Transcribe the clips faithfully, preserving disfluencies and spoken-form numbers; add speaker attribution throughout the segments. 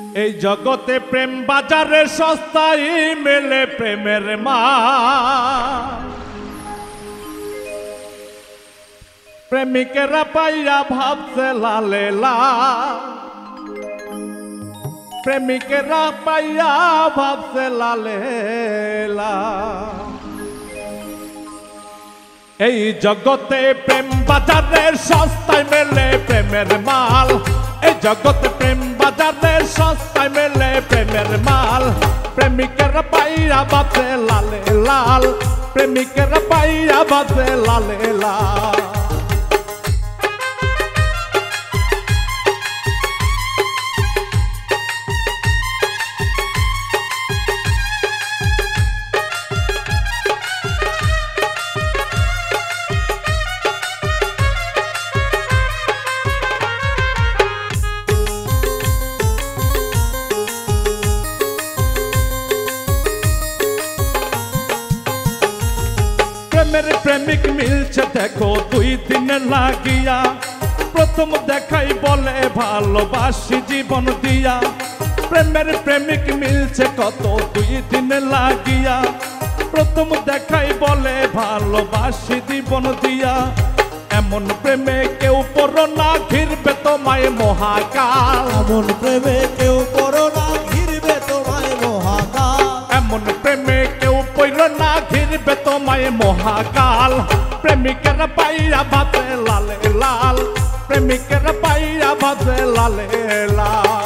Speaker 1: এই জগতে প্রেম বাজারে সস্তায় মেলে প্রেমের মাল। প্রেমিকেরা পাইয়া ভাবছে লালে লাল, প্রেমিকেরা পাইয়া ভাবছে লালে লাল। এই জগতে প্রেম বাজারে সস্তায় মেলে প্রেমের মাল। এই জগতে প্রেম বাজারে সস্তায় মেলে প্রেমের মাল। প্রেমিকেরা পাইয়া ভাবছে লালে লাল, প্রেমিকেরা পাইয়া ভাবছে লালে লাল। প্রেমের প্রেমিক মিলছে দেখো দুই দিন লাগিয়া, প্রথম দেখাই বলে ভালোবাসি জীবন দিয়া। প্রেমের প্রেমিক মিলছে কত দুই দিন লাগিয়া, প্রথম দেখাই বলে ভালোবাসি জীবন দিয়া। এমন প্রেমে কেউ পড়ো না, ঘিরবে তোমায় মহাকাল।
Speaker 2: এমন প্রেমে কেউ পড়ো না, ঘিরবে তোমায় মহাকাল।
Speaker 1: এমন প্রেমে কেউ পড়ো না, ঘিরবে তোমায় মহাকাল। প্রেমিকেরা পাইয়া ভাবছে লালে লাল, প্রেমিকেরা পাইয়া ভাবছে লালে লাল।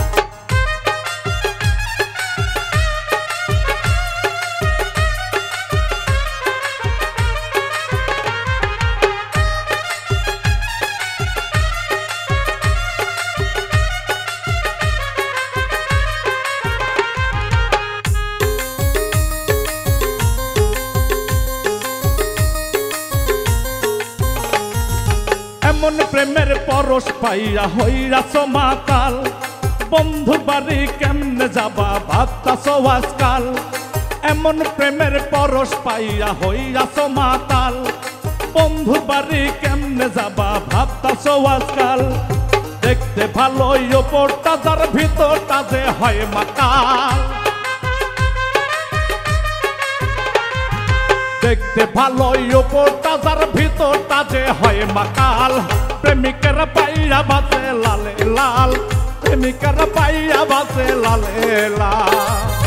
Speaker 1: এমন প্রেমের পরশ পাইয়া হইয়াছ মাতাল, বন্ধু বাড়ি কেমনে যাবা ভাবতাছ আজকাল। এমন প্রেমের পরশ পাইয়া হইয়াছ মাতাল, বন্ধু বাড়ি কেমনে যাবা ভাবতাছ আজকাল। দেখতে ভালোই ওপরটা, যার ভিতরটা যে হয় মাতাল। দেখতে ভালোই ওপরটা, যার ভিতরটা যে হয় মাকাল। প্রেমিকেরা পাইয়া ভাবছে লালে লাল, প্রেমিকেরা পাইয়া ভাবছে লালে লাল।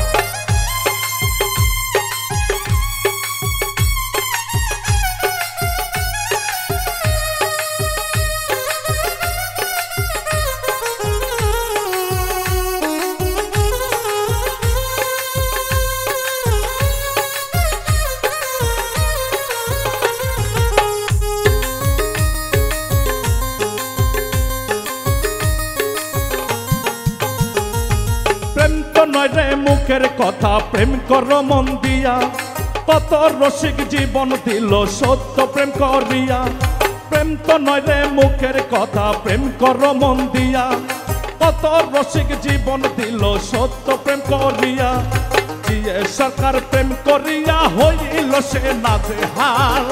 Speaker 1: প্রেম তো নয় রে মুখের কথা, প্রেম করো মন দিয়া। কত রসিক জীবন দিল সত্য প্রেম করিয়া। প্রেম তো নয় রে মুখের কথা, প্রেম করো মন দিয়া। কত রসিক জীবন দিল সত্য প্রেম করিয়া। জিয়ে সরকার প্রেম করিয়া হইল সে নাজেহাল।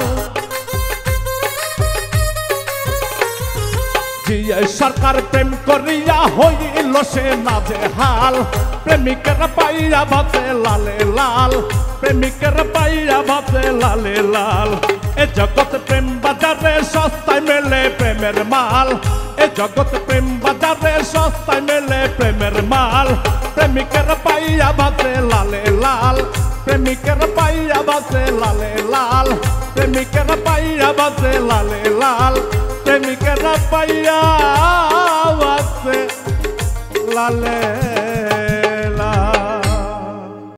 Speaker 1: জিয়ে সরকার প্রেম করিয়া হইল সে নাজেহাল। প্রেমিকেরা পাইয়া ভাবছে লালে লাল, প্রেমিকেরা পাইয়া ভাবছে লালে লাল। এ জগৎ প্রেম বাজারে সস্তায় মেলে প্রেমের মাল। এ জগৎ প্রেম বাজারে সস্তায় মেলে প্রেমের মাল। প্রেমিকেরা পাইয়া ভাবছে লালে লাল, প্রেমিকেরা পাইয়া ভাবছে লালে লাল। প্রেমিকেরা পাইয়া ভাবছে লালে লাল, প্রেমিকেরা পাইয়া ভাবছে লালে